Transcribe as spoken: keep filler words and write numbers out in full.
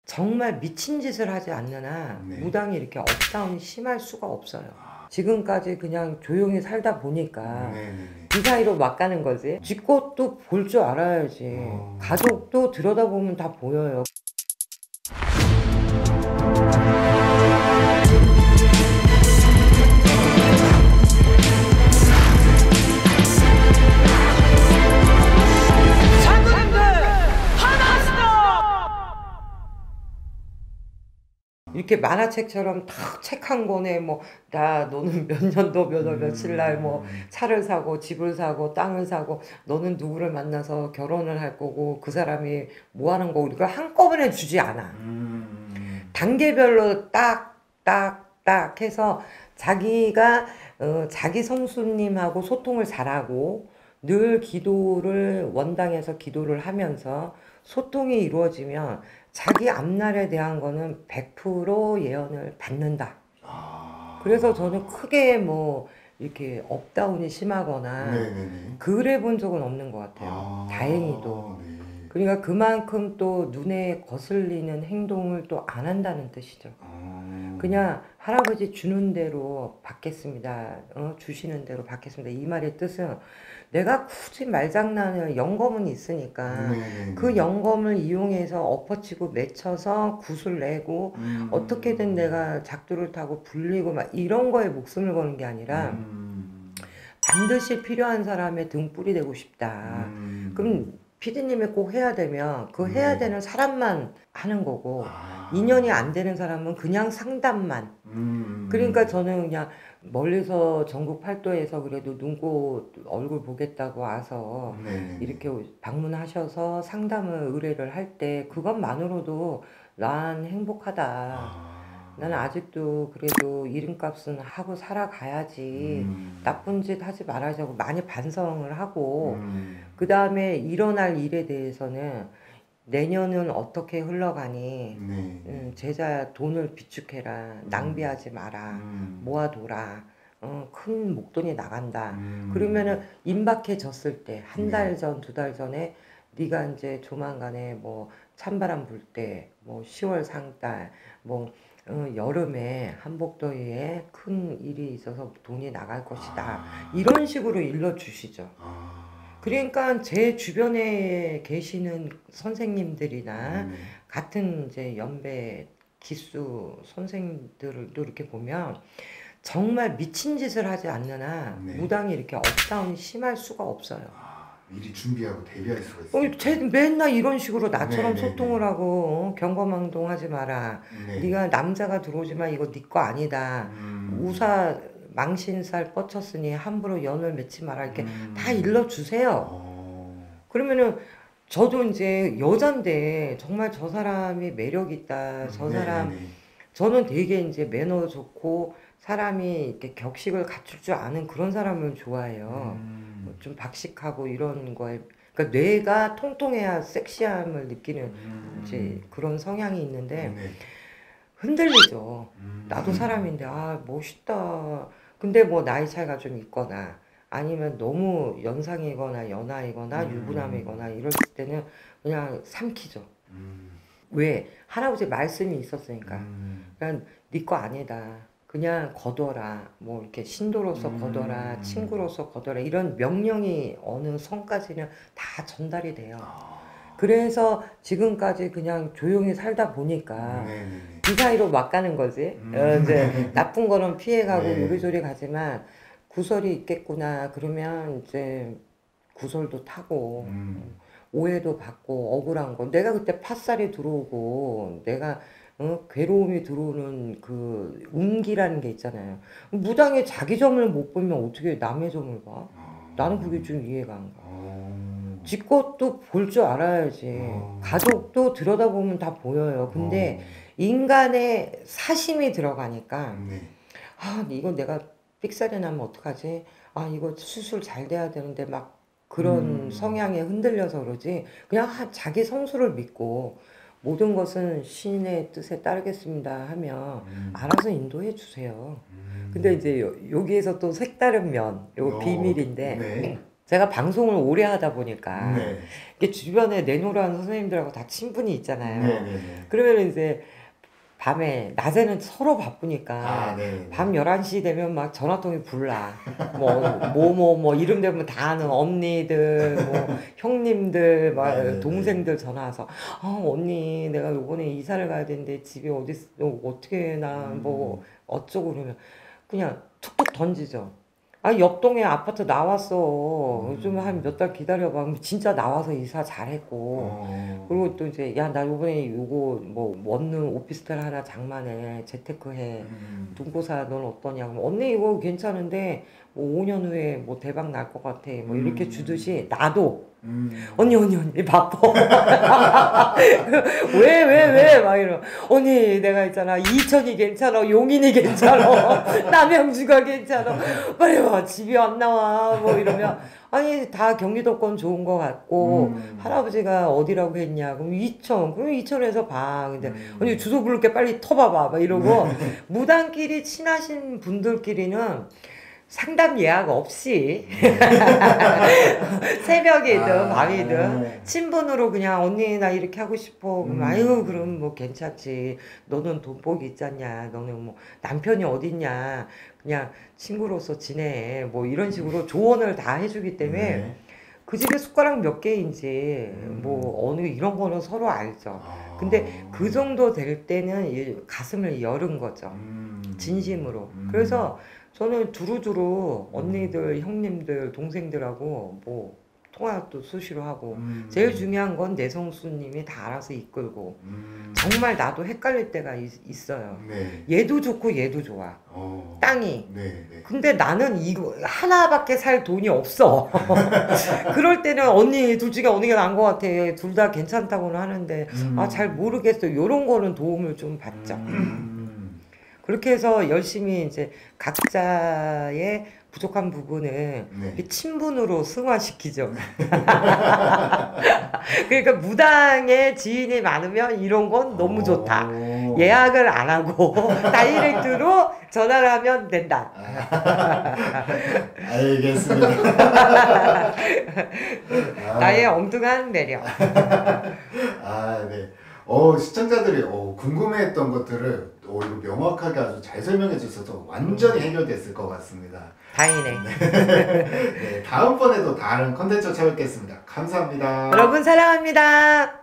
정말 미친 짓을 하지 않는 한 네. 무당이 이렇게 업다운이 심할 수가 없어요. 지금까지 그냥 조용히 살다 보니까 네네네. 그 사이로 막 가는 거지. 쥐 것도 볼 줄 알아야지. 어. 가족도 들여다보면 다 보여요. 이렇게 만화책처럼 탁 책 한 권에 뭐 나 너는 몇 년도 몇 월 며칠 날 뭐 차를 사고 집을 사고 땅을 사고 너는 누구를 만나서 결혼을 할 거고 그 사람이 뭐 하는 거고 이걸 한꺼번에 주지 않아. 음. 단계별로 딱 딱 딱 해서 자기가 어, 자기 성수님하고 소통을 잘하고 늘 기도를 원당에서 기도를 하면서 소통이 이루어지면 자기 앞날에 대한 거는 백 퍼센트 예언을 받는다. 아. 그래서 저는 크게 뭐 이렇게 업다운이 심하거나 네네네. 그래 본 적은 없는 것 같아요. 아. 다행히도. 네. 그러니까 그만큼 또 눈에 거슬리는 행동을 또 안 한다는 뜻이죠. 아. 그냥 할아버지 주는 대로 받겠습니다. 어, 주시는 대로 받겠습니다. 이 말의 뜻은 내가 굳이 말장난을 영검은 있으니까 네네네. 그 영검을 이용해서 엎어치고 맺혀서 굿을 내고 음. 어떻게든 내가 작두를 타고 불리고 막 이런 거에 목숨을 거는 게 아니라 음. 반드시 필요한 사람의 등불이 되고 싶다. 음. 그럼 피디님이 꼭 해야 되면 그 해야 네. 되는 사람만 하는 거고 아. 인연이 안 되는 사람은 그냥 상담만. 음. 그러니까 저는 그냥 멀리서 전국 팔도에서 그래도 눈꽃 얼굴 보겠다고 와서 네네네. 이렇게 방문하셔서 상담을 의뢰를 할 때 그것만으로도 난 행복하다. 아. 나는 아직도 그래도 이름값은 하고 살아가야지. 음. 나쁜 짓 하지 말아자고 많이 반성을 하고 음. 그 다음에 일어날 일에 대해서는 내년은 어떻게 흘러가니 네. 음, 제자야 돈을 비축해라. 낭비하지 마라. 음. 모아둬라. 어, 큰 목돈이 나간다. 음. 그러면은 임박해졌을 때 한 네. 달 전, 두 달 전에 네가 이제 조만간에 뭐 찬바람 불 때, 뭐 시월 상달, 뭐 어, 여름에 한복더위에 큰 일이 있어서 돈이 나갈 것이다. 아. 이런 식으로 일러주시죠. 아. 그러니까 제 주변에 계시는 선생님들이나 네. 같은 이제 연배 기수 선생님들도 이렇게 보면 정말 미친 짓을 하지 않는 한 네. 무당이 이렇게 업다운이 심할 수가 없어요. 아, 미리 준비하고 대비할 수가 어, 있어요. 쟤 맨날 이런 식으로 나처럼 네, 네, 소통을 네. 하고 어, 경거망동하지 마라. 네. 네가 남자가 들어오지만 이거 네 거 아니다. 음. 우사 망신살 뻗쳤으니 함부로 연을 맺지 마라. 이렇게 음. 다 일러주세요. 어. 그러면은 저도 이제 여잔데 정말 저 사람이 매력 있다. 저 사람 네네네. 저는 되게 이제 매너 좋고 사람이 이렇게 격식을 갖출 줄 아는 그런 사람을 좋아해요. 음. 좀 박식하고 이런 거에 그러니까 뇌가 통통해야 섹시함을 느끼는 음. 이제 그런 성향이 있는데 네. 흔들리죠. 음. 나도 사람인데 아 멋있다. 근데 뭐 나이 차이가 좀 있거나 아니면 너무 연상이거나 연하이거나 음. 유부남이거나 이럴 때는 그냥 삼키죠. 음. 왜? 할아버지 말씀이 있었으니까. 음. 그냥 네 거 아니다. 그냥 거둬라. 뭐 이렇게 신도로서 음. 거둬라. 친구로서 거둬라. 이런 명령이 어느 선까지는 다 전달이 돼요. 아. 그래서 지금까지 그냥 조용히 살다 보니까 네네네. 그 사이로 막 가는 거지. 음. 어, 이제 나쁜 거는 피해가고 네. 요리조리 가지만 구설이 있겠구나. 그러면 이제 구설도 타고 음. 오해도 받고 억울한 거. 내가 그때 팥살이 들어오고 내가 어, 괴로움이 들어오는 그 운기라는 게 있잖아요. 무당에 자기 점을 못 보면 어떻게 남의 점을 봐? 아. 나는 그게 좀 이해가 안 가. 어. 지 것도 볼 줄 알아야지. 어. 가족도 들여다보면 다 보여요. 근데 어. 인간의 사심이 들어가니까 네. 아 이거 내가 삑사리 나면 어떡하지? 아 이거 수술 잘 돼야 되는데 막 그런 음. 성향에 흔들려서 그러지. 그냥 하- 자기 성수를 믿고 모든 것은 신의 뜻에 따르겠습니다 하면 음. 알아서 인도해 주세요. 음. 근데 이제 여, 여기에서 또 색다른 면, 요거 어. 비밀인데 네. 제가 방송을 오래 하다 보니까 네. 이게 주변에 내노라는 선생님들하고 다 친분이 있잖아요. 네네네. 그러면 이제 밤에 낮에는 서로 바쁘니까 아, 네. 밤 열한 시 되면 막 전화통이 불나. 뭐, 뭐, 뭐, 뭐, 이름 되면 다 아는 언니들, 뭐, 형님들, 막, 네네네. 동생들 전화 와서, 아, 언니, 내가 요번에 이사를 가야 되는데 집이 어디, 어, 어떻게 나, 뭐, 어쩌고 그러면 그냥 툭툭 던지죠. 아, 옆 동에 아파트 나왔어. 좀 한 몇 달 기다려봐. 그럼 진짜 나와서 이사 잘했고. 어. 그리고 또 이제 야 나 요번에 요거 뭐 원룸 오피스텔 하나 장만해 재테크 해 음. 중고사 넌 어떠냐 그럼 언니 이거 괜찮은데 뭐 오 년 후에 뭐 대박 날 것 같아 뭐 이렇게 음. 주듯이 나도 음. 언니 언니 언니 바빠 왜 왜 왜 막 이러 언니 내가 있잖아 이천이 괜찮아 용인이 괜찮아 남양주가 괜찮아 빨리 와 집이 안 나와 뭐 이러면 아니 다 경기도권 좋은 거 같고 음. 할아버지가 어디라고 했냐 그럼 이천 그럼 이천에서 봐 근데 음. 언니 주소 부를게 빨리 터봐봐 막 이러고 무당끼리 친하신 분들끼리는 상담 예약 없이 새벽이든 아, 밤이든 네. 친분으로 그냥 언니 나 이렇게 하고 싶어 그럼 음. 아유 그럼 뭐 괜찮지 너는 돈복이 있잖냐 너는 뭐 남편이 어딨냐 그냥 친구로서 지내 뭐 이런 식으로 조언을 다 해주기 때문에 네. 그 집에 숟가락 몇 개인지 음. 뭐 어느 이런 거는 서로 알죠. 아. 근데 그 정도 될 때는 이 가슴을 열은 거죠. 음. 진심으로. 음. 그래서 저는 두루두루 언니들, 형님들, 동생들하고 뭐 통화도 수시로 하고 음. 제일 중요한 건 내성수님이 다 알아서 이끌고 음. 정말 나도 헷갈릴 때가 있, 있어요. 네. 얘도 좋고 얘도 좋아. 어. 땅이. 네. 네. 근데 나는 이거 하나밖에 살 돈이 없어. 그럴 때는 언니 둘 중에 어느 게 나은 것 같아. 둘 다 괜찮다고는 하는데 음. 아 잘 모르겠어. 요런 거는 도움을 좀 받죠. 음. 그렇게 해서 열심히 이제 각자의 부족한 부분을 네. 이렇게 친분으로 승화시키죠. 그러니까 무당의 지인이 많으면 이런 건 너무 좋다. 오. 예약을 안 하고 다이렉트로 전화를 하면 된다. 알겠습니다. 아. 나의 엉뚱한 매력. 아, 네. 어, 시청자들이 어, 궁금해했던 것들을 어, 이거 명확하게 아주 잘 설명해 주셔서 완전히 해결됐을 것 같습니다. 다행이네. 네, 다음번에도 다른 컨텐츠로 찾아뵙겠습니다. 감사합니다. 여러분 사랑합니다.